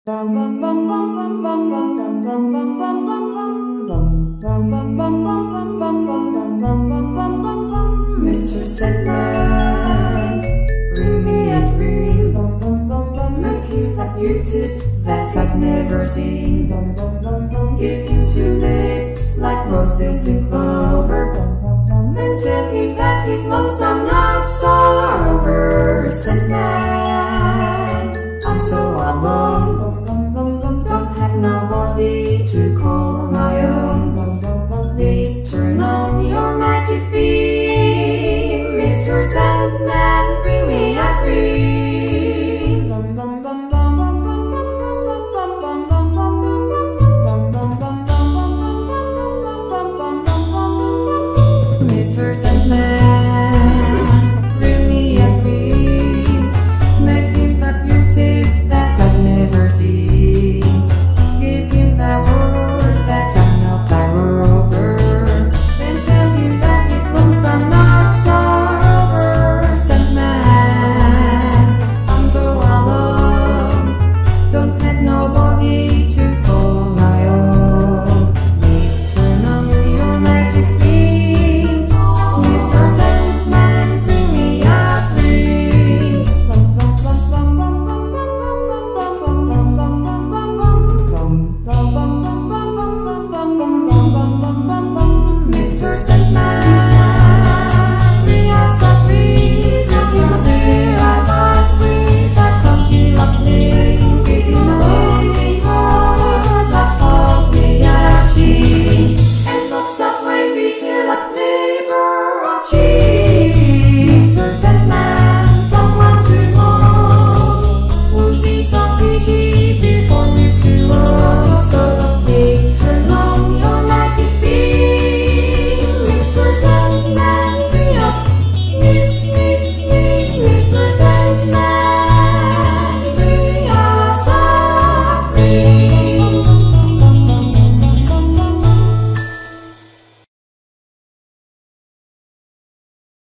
Mr. Sandman, bring me a dream, a gift that you taste that I've never seen. Give him two lips like roses in clover, then tell him that his lonesome nights are over. Sandman.